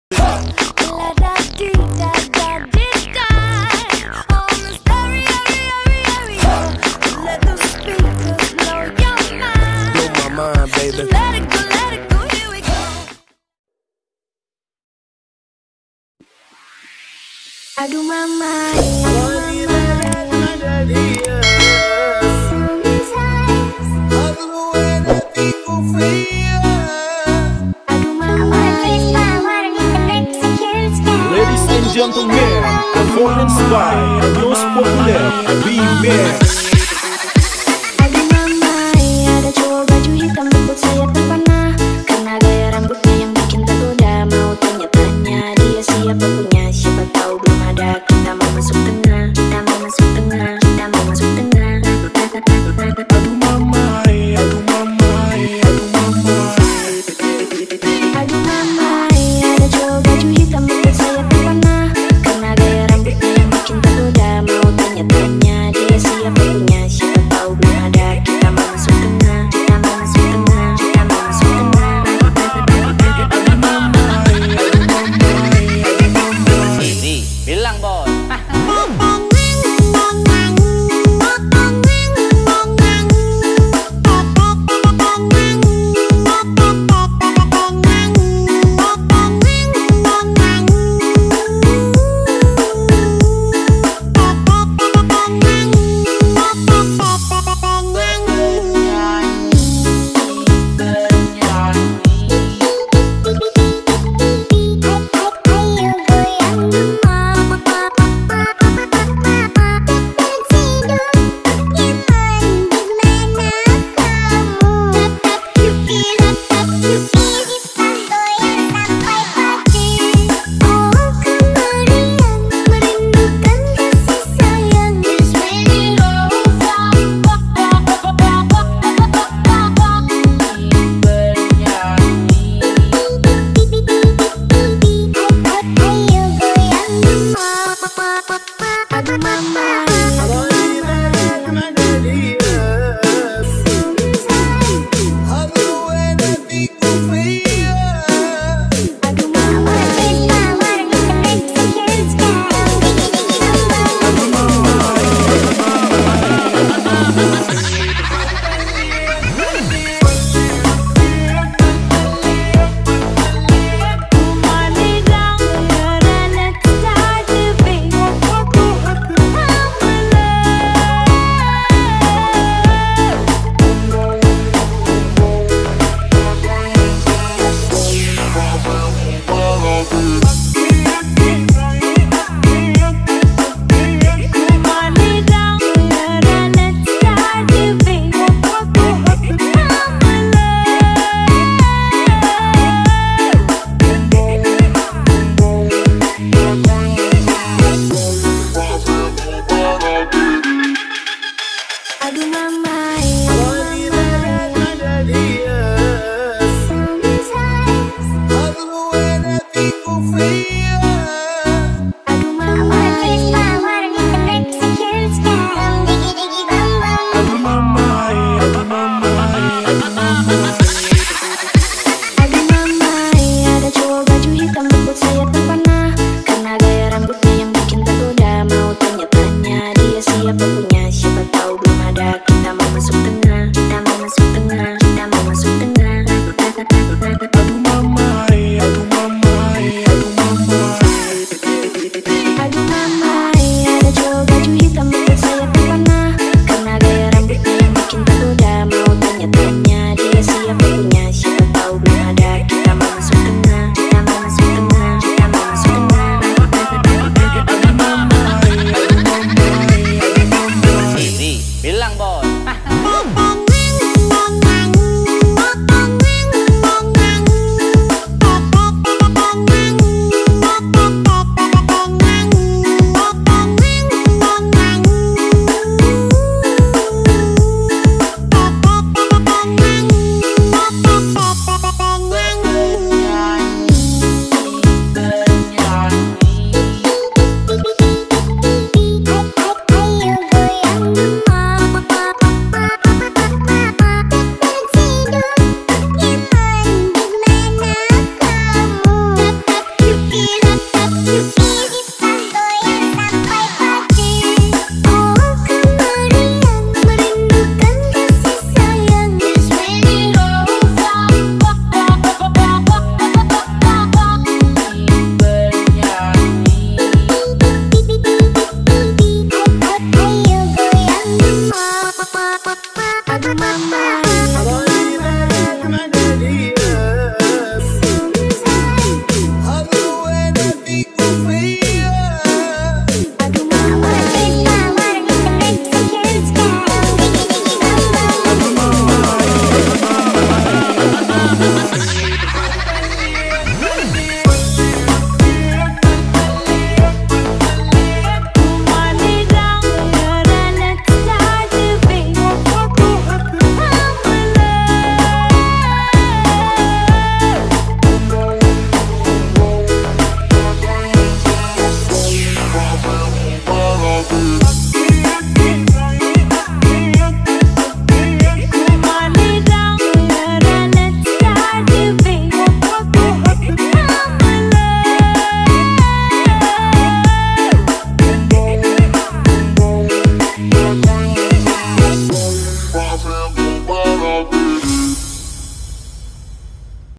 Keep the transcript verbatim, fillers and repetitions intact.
Aduh mama, ladies and gentlemen, performance by the most popular B-Man. aduh mama, ada cowok baju hitam membuat saya terpana. Karena gaya rambutnya yang bikin tergoda. Mau tanya-tanya dia siapa punya. Siapa tahu belum ada. Kita mau masuk tengah, kita mau masuk tengah, kita mau masuk tengah. Aduh mama, aduh mama, aduh mama. Aduh mama, ada cowok baju hitam membuat saya terpana. Karena gaya rambutnya yang bikin tergoda. Mau tanya-tanya dia siapa punya. Siapa tahu belum ada. Kita mau masuk tengah, kita mau masuk tengah, kita mau masuk tengah. Aduh mama, aduh mama, aduh mama. Ini bilang bos. Aduh mama, aduh mama, aduh mama, Aduh, when I think of you.